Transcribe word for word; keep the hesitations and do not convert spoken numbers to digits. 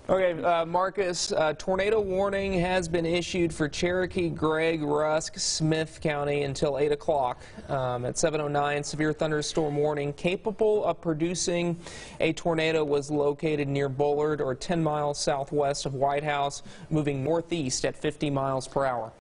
Okay, uh, Marcus, uh, tornado warning has been issued for Cherokee, Gregg, Rusk, Smith County until eight o'clock. Um, at seven oh nine, severe thunderstorm warning capable of producing a tornado was located near Bullard or ten miles southwest of White House, moving northeast at fifty miles per hour.